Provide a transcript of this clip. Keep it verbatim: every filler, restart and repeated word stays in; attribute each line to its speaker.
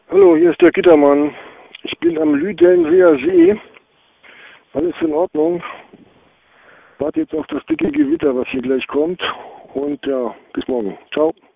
Speaker 1: Hallo, hier ist der Gittermann. Ich bin am Lüdenseer See. Alles in Ordnung. Warte jetzt auf das dicke Gewitter, was hier gleich kommt. Und ja, bis morgen. Ciao.